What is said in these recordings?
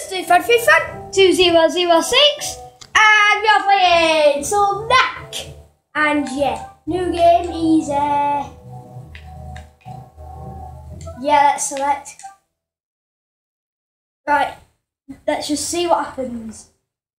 Fun2006 and we are playing some Knack. And yeah, new game is yeah, let's select. Right, let's just see what happens.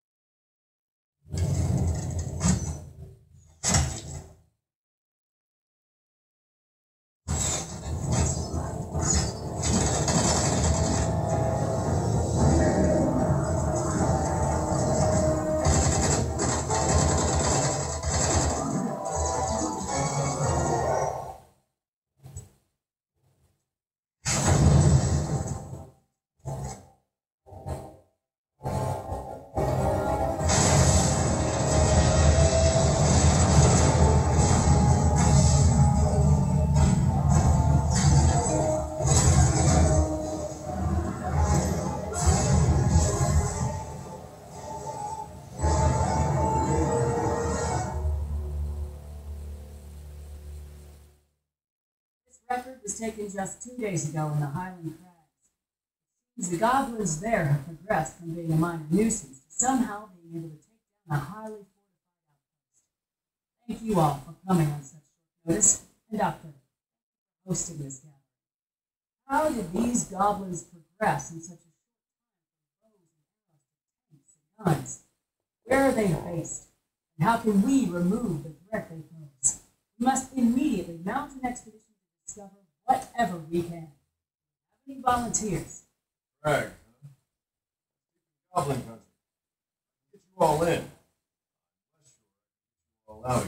Record was taken just 2 days ago in the Highland Crags. The goblins there have progressed from being a minor nuisance to somehow being able to take down a highly fortified outpost. Thank you all for coming on such short notice, and Doctor, for hosting this gathering. How did these goblins progress in such a short time from bows and arrows to tanks and guns? Where are they based, and how can we remove the threat they pose? We must immediately mount an expedition discover whatever we can. Have any volunteers? Right. Goblin country. Get you all in. Unless you're allowing.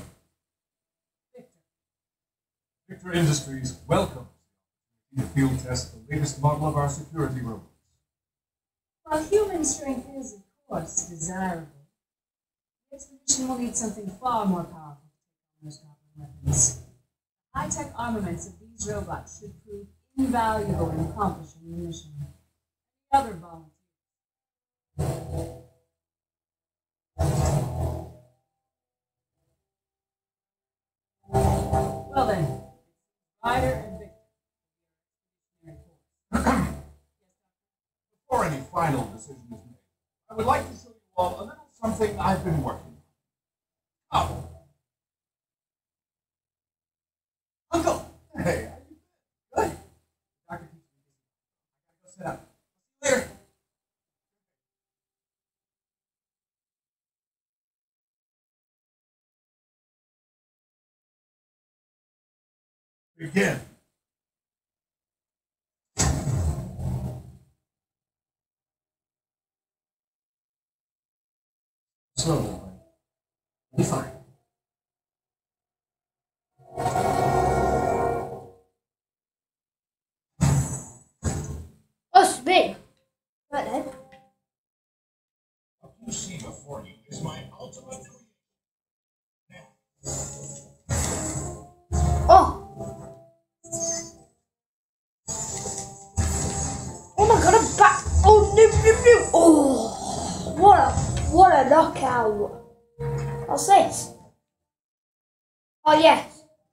Victor Industries welcomes the field test the latest model of our security robots. While human strength is, of course, desirable, the expedition will need something far more powerful to take on those goblin weapons. The high-tech armaments of these robots should prove invaluable in accomplishing the mission. The other volunteers. Well then, Ryder and Victor. Before any final decision is made, I would like to show you all a little something I've been working on. Oh. Uncle! Hey, how you been? Good. Dr. Keith, I gotta go sit up. See you later. Begin. Slowly, buddy. Be fine. Big. Right then. What you see before you is my ultimate creation. Oh! Oh my god, I'm back! Oh, no! Oh! What a knockout! What's this? Oh, yes.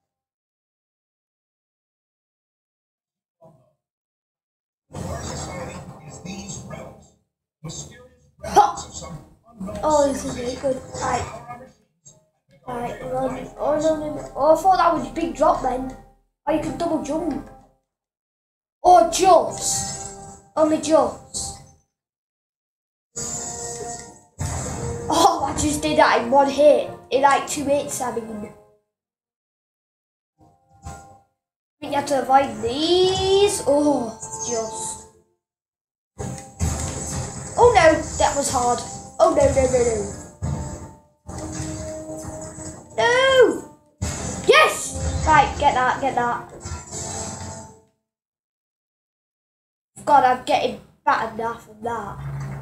Oh, this is really good. Right. Run. Oh, no. Oh, I thought that was a big drop then. Oh, you can double jump. Or jumps. Only jumps. Oh, I just did that in one hit. In like 2 hits, I mean. You have to avoid these. Oh, just. Oh no, that was hard. Oh no. No! Yes! Right, get that. God, I'm getting battered now from that.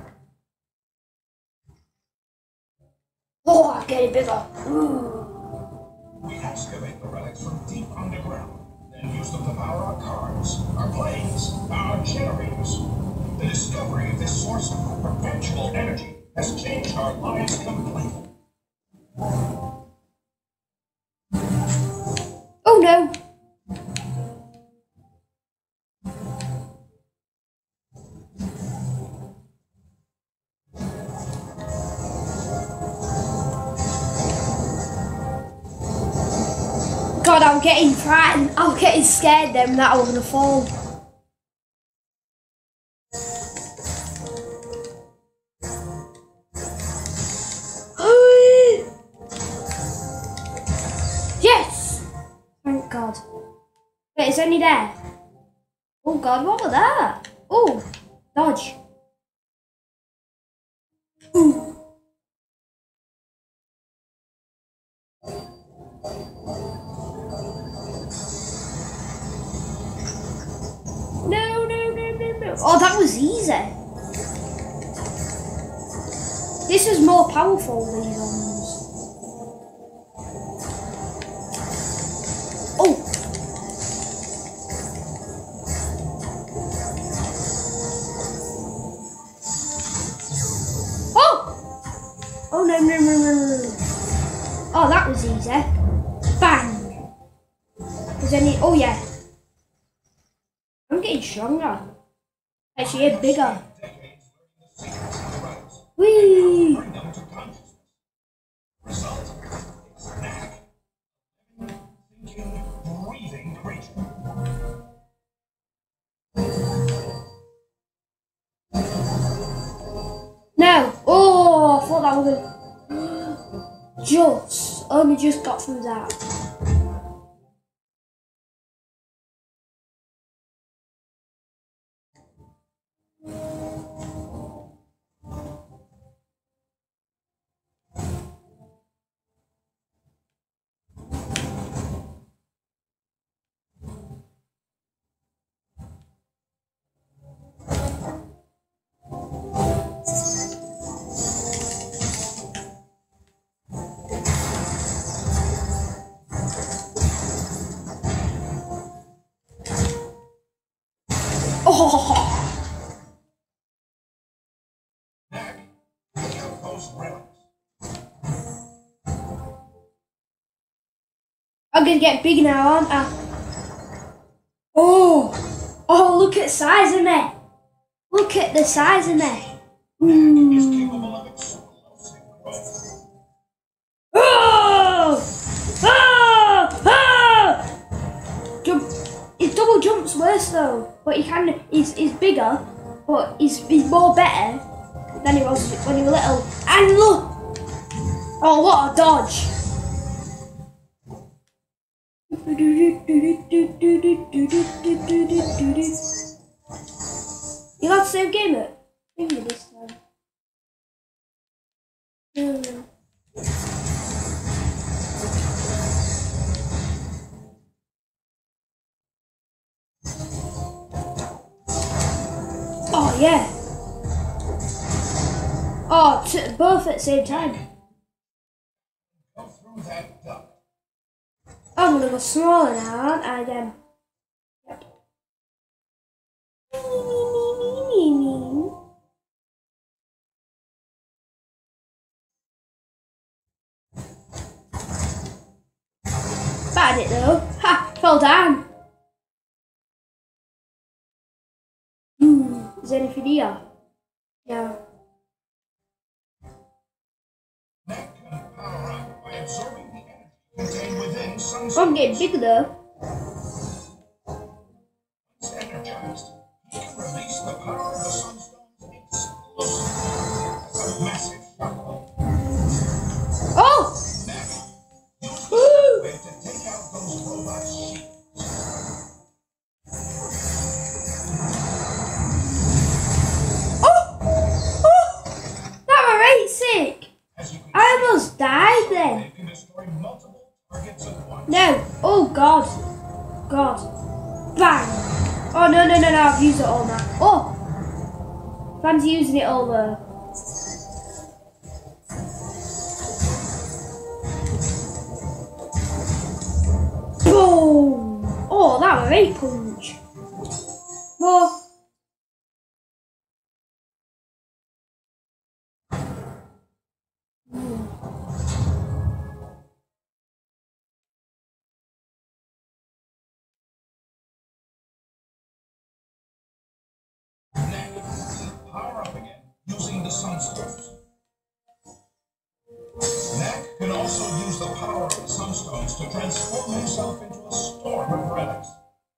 Oh, I'm getting bigger. Ooh. We excavate the relics from deep underground, then use them to power our cars, our planes, our generators. The discovery of this source of perpetual energy has changed our lives completely. Oh no! God, I'm getting frightened. I'm getting scared then that I'm gonna fall. Yes! Thank God. Wait, it's only there. Oh God, what was that? Oh, dodge. Ooh. No. Oh, that was easy. This is more powerful, these ones. Oh! Oh! Oh, no. Oh, that was easy. Bang! Is any... Oh, yeah. I'm getting stronger. Actually, it's bigger. Whee! No! Oh, I thought that was a... only just got through that. Oh! I'm gonna get big now, aren't I? Oh! Oh, look at the size of me! Look at the size of me! Oh! Oh! Oh! Jump! His double jump's worse though, but he's bigger, but he's more better than he was when he was little. And look! Oh, what a dodge! You got the same game at this time. Oh yeah. Oh, both at the same time. I'm gonna go smaller now, aren't I then? Yep. Bad it though. Ha! Fell down. Is there anything here? Yeah. I'm getting bigger though. Energized, he can release the power of the Sunstone's explosive. That's a massive shockwave. Oh! Use the shockwave to take out those robot sheep. Oh! That was right sick. I almost died then. It can destroy multiple targets at once. No. Oh God. God. Bang. Oh no, I've used it all now. Oh! Fancy using it all though. Boom! Oh, that was a great punch. More. Power up again using the Sunstones. Knack can also use the power of the Sunstones sunstones to transform himself into a storm of relics.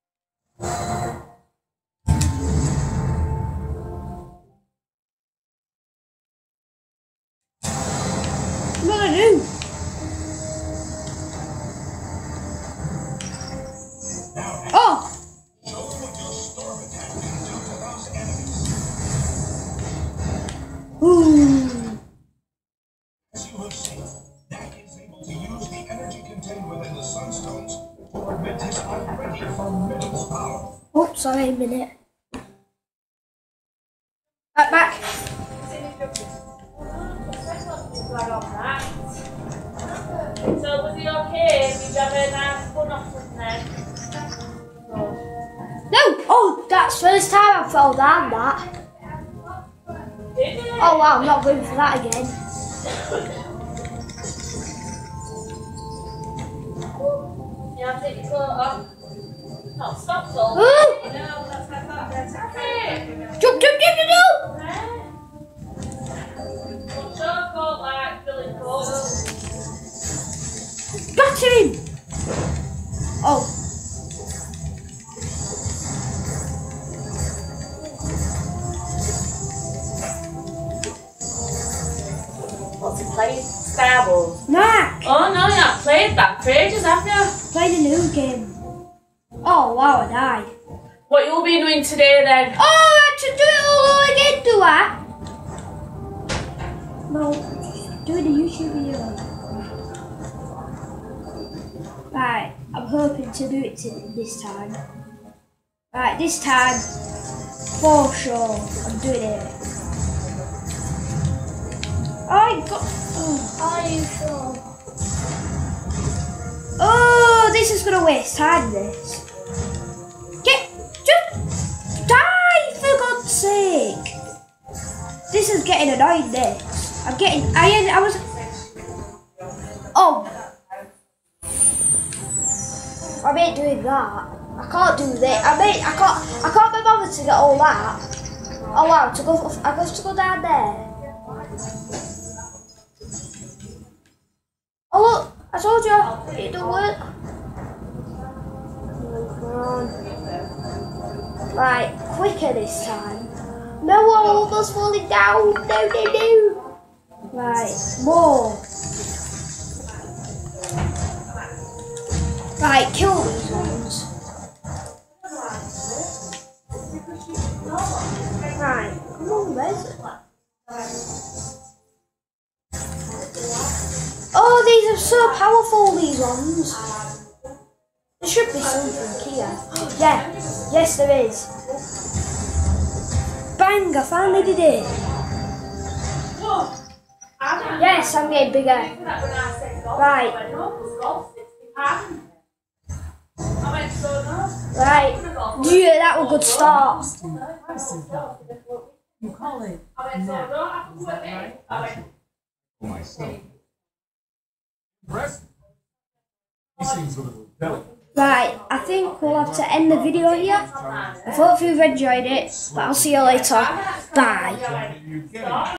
What do I do? Oh! Show what your storm attack can do to those enemies. Ooh. As you have seen, Dak is able to use the energy contained within the sunstones to augment his already formidable power. Oh, sorry, a minute. Right, back. So was he okay? Did you have a nice fun off something? No! Oh, that's first time I fell down that. Did you? Oh wow, I'm not going for that again. You have to take your coat off. No, stop, Sol. Ooh. No, that's my part. That's okay. Jump, jump, jump, jump, jump! What's your coat like? Filling coat? Batter him! Oh. What's he playing? Starboard. Knack! Oh no, you haven't played that for ages, have you? Played a new game. Oh wow, I died. What you'll be doing today then? Oh, I had to do it all over again, do I? No, just doing a YouTube video. Right, I'm hoping to do it this time. Right, this time, for sure, I'm doing it. I got. Oh. Are you sure? Oh, this is gonna waste time. This. Just die for God's sake. This is getting annoying. This. I was. Oh. I ain't doing that. I can't do that. I can't be bothered to get all that. Oh wow, I got to go down there. Oh look, I told you, it don't work. Oh, right, quicker this time. No, I'm almost falling down. No. Right, more. Right, kill these ones. Right, come on, where's it? Oh, these are so powerful, these ones. There should be something here. Yeah, yes there is. Bang, I finally did it. Yes, I'm getting bigger. Right. Right. Yeah, that was a good start. You call it nap, is that right? For myself. Impressive. He seems a little delicate. Right, I think we'll have to end the video here. I hope you've enjoyed it, but I'll see you later. Bye. You get it.